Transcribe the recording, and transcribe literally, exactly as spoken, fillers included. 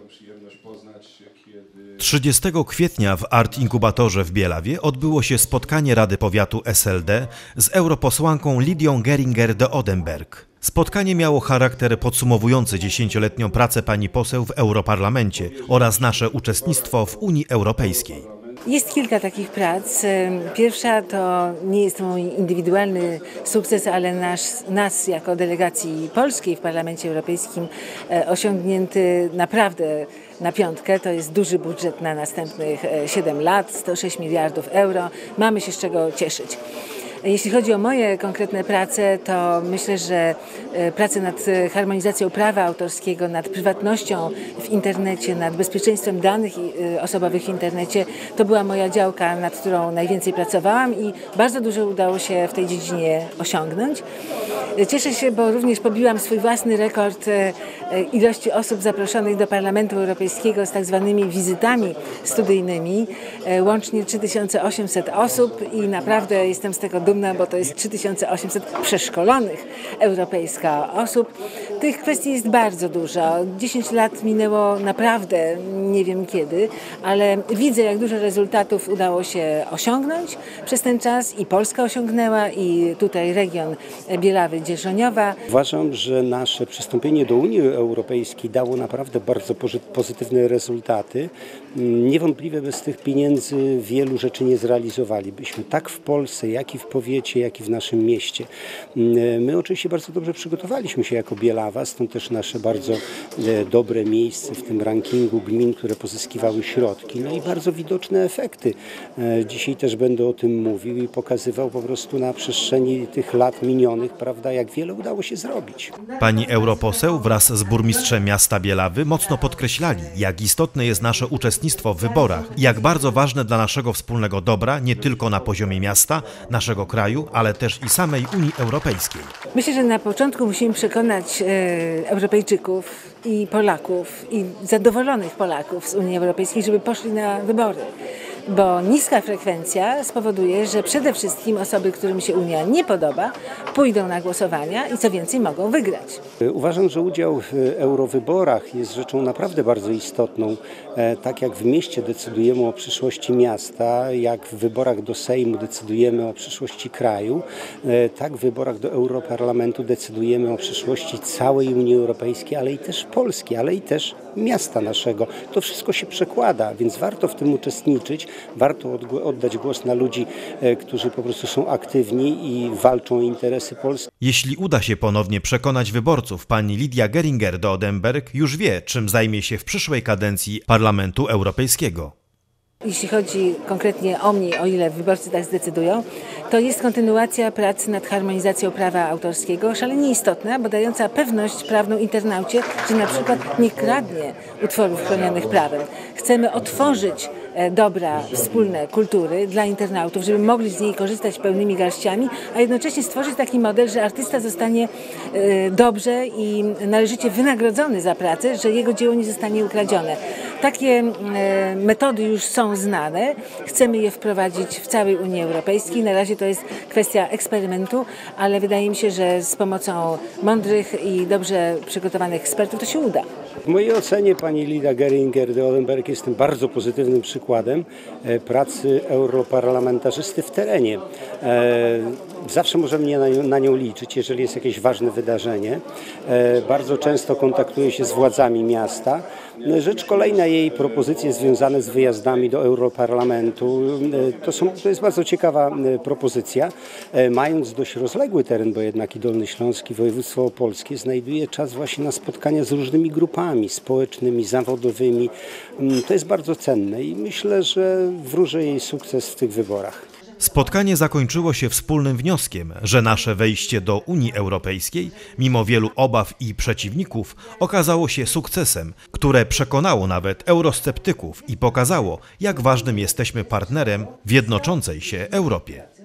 przyjemność poznać, kiedy... trzydziestego kwietnia w Art Inkubatorze w Bielawie odbyło się spotkanie Rady Powiatu S L D z europosłanką Lidią Geringer de Oedenberg. Spotkanie miało charakter podsumowujący dziesięcioletnią pracę pani poseł w Europarlamencie oraz nasze uczestnictwo w Unii Europejskiej. Jest kilka takich prac. Pierwsza to nie jest mój indywidualny sukces, ale nasz, nas jako delegacji polskiej w Parlamencie Europejskim osiągnięty naprawdę na piątkę. To jest duży budżet na następnych siedem lat, sto sześć miliardów euro. Mamy się z czego cieszyć. Jeśli chodzi o moje konkretne prace, to myślę, że prace nad harmonizacją prawa autorskiego, nad prywatnością w internecie, nad bezpieczeństwem danych osobowych w internecie, to była moja działka, nad którą najwięcej pracowałam i bardzo dużo udało się w tej dziedzinie osiągnąć. Cieszę się, bo również pobiłam swój własny rekord ilości osób zaproszonych do Parlamentu Europejskiego z tak zwanymi wizytami studyjnymi. Łącznie trzy tysiące osiemset osób i naprawdę jestem z tego dumna, bo to jest trzy tysiące osiemset przeszkolonych europejska osób. Tych kwestii jest bardzo dużo. dziesięć lat minęło naprawdę nie wiem kiedy, ale widzę, jak dużo rezultatów udało się osiągnąć przez ten czas i Polska osiągnęła i tutaj region Bielawy-Dzierżoniowa. Uważam, że nasze przystąpienie do Unii Europejskiej dało naprawdę bardzo pozytywne rezultaty. Niewątpliwie bez tych pieniędzy wielu rzeczy nie zrealizowalibyśmy. Tak w Polsce, jak i w powiecie, jak i w naszym mieście. My oczywiście bardzo dobrze przygotowaliśmy się jako Bielawa, stąd też nasze bardzo dobre miejsce w tym rankingu gmin, które pozyskiwały środki. No i bardzo widoczne efekty. Dzisiaj też będę o tym mówił i pokazywał po prostu na przestrzeni tych lat minionych, prawda, jak wiele udało się zrobić. Pani europoseł wraz z burmistrzem miasta Bielawy mocno podkreślali, jak istotne jest nasze uczestnictwo w wyborach i jak bardzo ważne dla naszego wspólnego dobra, nie tylko na poziomie miasta, naszego kraju, ale też i samej Unii Europejskiej. Myślę, że na początku musimy przekonać e, Europejczyków i Polaków i zadowolonych Polaków z Unii Europejskiej, żeby poszli na wybory. Bo niska frekwencja spowoduje, że przede wszystkim osoby, którym się Unia nie podoba, pójdą na głosowania i co więcej mogą wygrać. Uważam, że udział w eurowyborach jest rzeczą naprawdę bardzo istotną. Tak jak w mieście decydujemy o przyszłości miasta, jak w wyborach do Sejmu decydujemy o przyszłości kraju, tak w wyborach do Europarlamentu decydujemy o przyszłości całej Unii Europejskiej, ale i też Polski, ale i też miasta naszego. To wszystko się przekłada, więc warto w tym uczestniczyć. Warto oddać głos na ludzi, którzy po prostu są aktywni i walczą o interesy Polski. Jeśli uda się ponownie przekonać wyborców, pani Lidia Geringer de Oedenberg już wie, czym zajmie się w przyszłej kadencji Parlamentu Europejskiego. Jeśli chodzi konkretnie o mnie, o ile wyborcy tak zdecydują, to jest kontynuacja pracy nad harmonizacją prawa autorskiego, szalenie istotna, bo dająca pewność prawną internaucie, że na przykład nie kradnie utworów chronionych prawem. Chcemy otworzyć dobra wspólne kultury dla internautów, żeby mogli z niej korzystać pełnymi garściami, a jednocześnie stworzyć taki model, że artysta zostanie dobrze i należycie wynagrodzony za pracę, że jego dzieło nie zostanie ukradzione. Takie metody już są znane. Chcemy je wprowadzić w całej Unii Europejskiej. Na razie to jest kwestia eksperymentu, ale wydaje mi się, że z pomocą mądrych i dobrze przygotowanych ekspertów to się uda. W mojej ocenie pani Lidia Geringer de Oedenberg jest tym bardzo pozytywnym przykładem pracy europarlamentarzysty w terenie. Zawsze możemy na nią liczyć, jeżeli jest jakieś ważne wydarzenie. Bardzo często kontaktuje się z władzami miasta. Rzecz kolejna, jej propozycje związane z wyjazdami do Europarlamentu. To, są, to jest bardzo ciekawa propozycja. Mając dość rozległy teren, bo jednak i Dolny Śląsk, i województwo opolskie, znajduje czas właśnie na spotkania z różnymi grupami społecznymi, zawodowymi. To jest bardzo cenne i myślę, że wróży jej sukces w tych wyborach. Spotkanie zakończyło się wspólnym wnioskiem, że nasze wejście do Unii Europejskiej, mimo wielu obaw i przeciwników, okazało się sukcesem, które przekonało nawet eurosceptyków i pokazało, jak ważnym jesteśmy partnerem w jednoczącej się Europie.